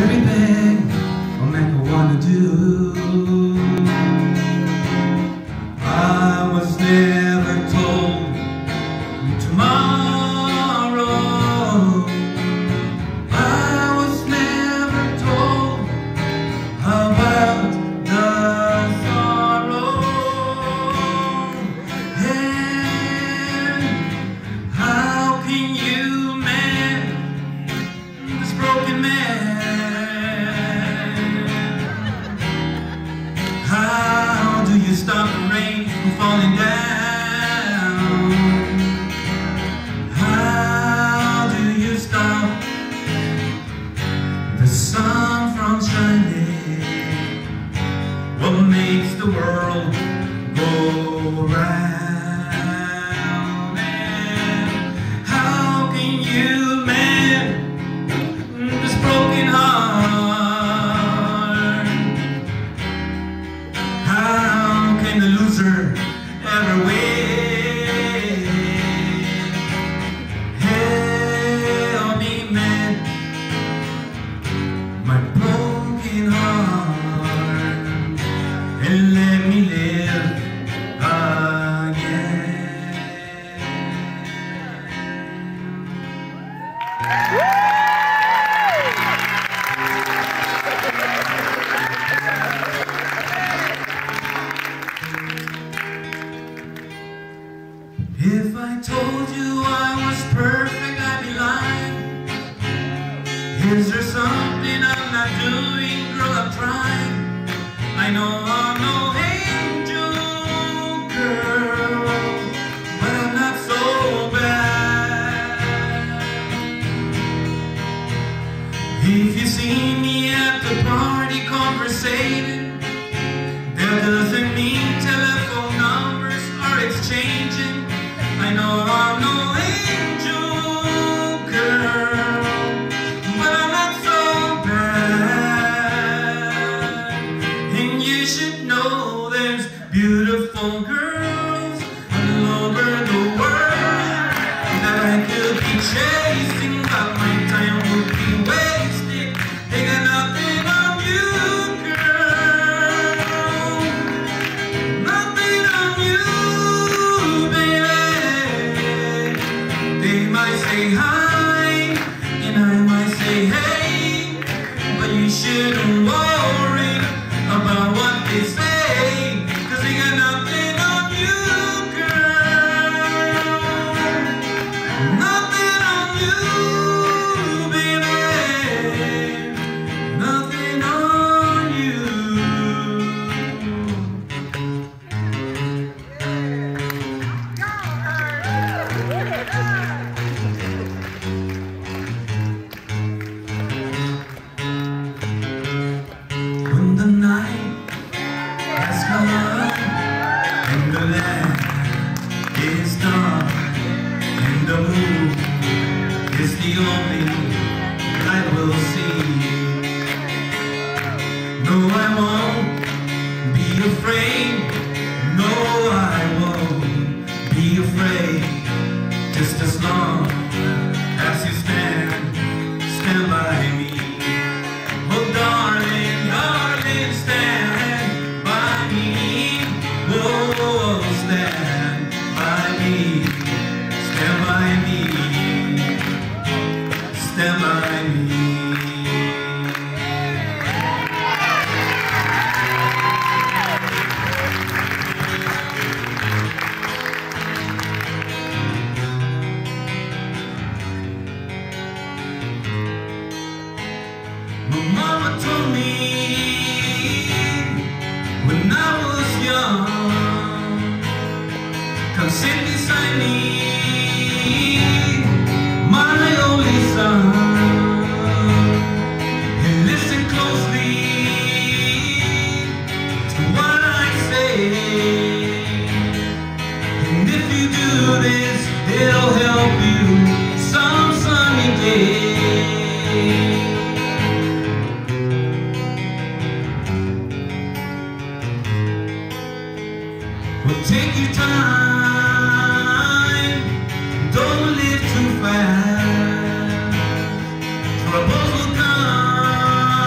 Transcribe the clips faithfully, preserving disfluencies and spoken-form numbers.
everything a man could want to do. I was never told tomorrow. I was never told about the sorrow. And how can you mend this broken man? How do you stop the rain from falling down? How do you stop the sun from shining? What makes the world go round? And how can you mend this broken heart? How can the loser ever win? Help me mend my broken heart and let me live again. If I told you I was perfect, I'd be lying. Is there something I'm not doing? Girl, I'm trying. I know I'm no angel, girl, but I'm not so bad. If you see me at the party conversating, that doesn't mean telephone numbers are exchanging. I know I'm no angel, girl, but I'm not so bad. And you should know there's beautiful girls all over the world that I could be chasing, but my time would be wasted. They got nothing on you, girl, nothing on you. They might say hi, and I might say hey, but you shouldn't worry about what they say, 'cause they got nothing on you, girl, nothing on you, baby, nothing on you. When the night has come and the land is dark and the moon is the only light we'll see, no, I won't be afraid. No, I won't be afraid. Just as long as you stand, stand by me. Oh, darling, darling, stand by me. Oh, stand by me. Stand by me. Stand by me. My mama told me when I was young, come sit beside me, my only son, and listen closely to what I say. And if you do this, it'll help you some sunny day. Well, take your time, don't live too fast. Troubles will come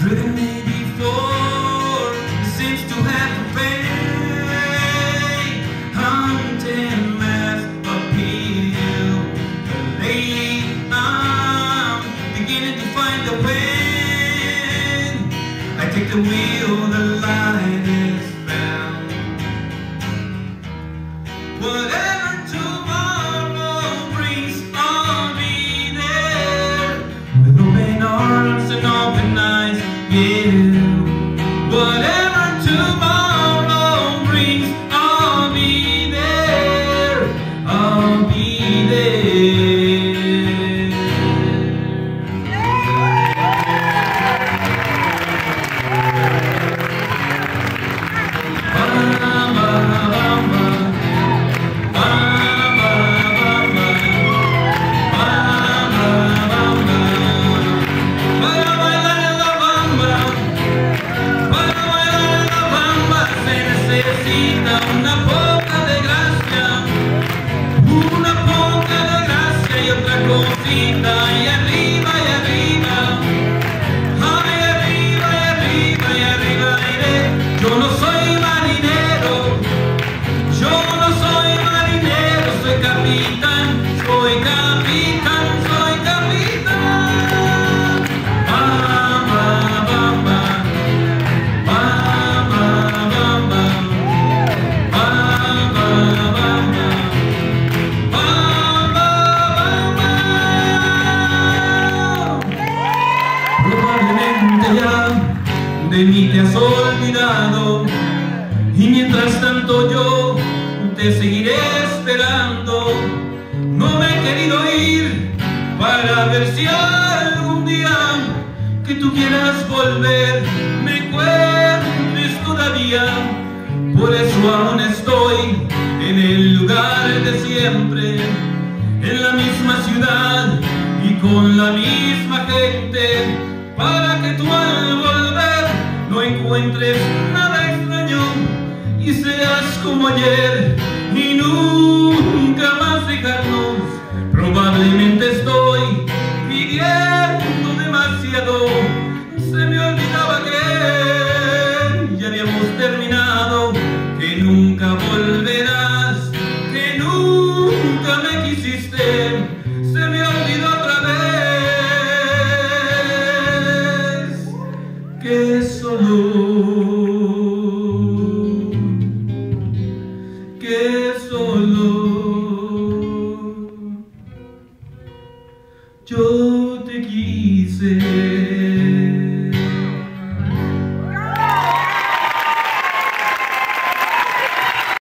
driven me before, it seems to have to pay. Hunting mass appeal, but lately I'm beginning to find the way. I take the wheel, the light is found. Whatever tomorrow brings, I'll be there with open arms and open eyes. Yeah. Whatever tomorrow brings, I'll be there. I'll be there. Ba-ba-ba-ba. Una poca de gracia, una poca de gracia y otra cosita, y arriba y arriba, ay, arriba y arriba y arriba iré. Yo no soy marinero, yo no soy marinero, soy capitán, soy capitán, soy capitán. Bamba, bamba, bamba, bamba. Probablemente ya de mí te has olvidado, y mientras tanto yo te seguiré esperando. No me he querido ir para ver si algún día que tú quieras volver me encuentres todavía. Por eso aún estoy en el lugar de siempre, en la misma ciudad y con la misma gente, para que tú al volver no encuentres nada extraño y seas como ayer y nunca más dejarnos. Probablemente estoy pidiendo demasiado, se me olvidaba que ya habíamos terminado, que nunca volverás, que nunca me quisiste, se me olvidó otra vez, que solo, que solo yo te quise.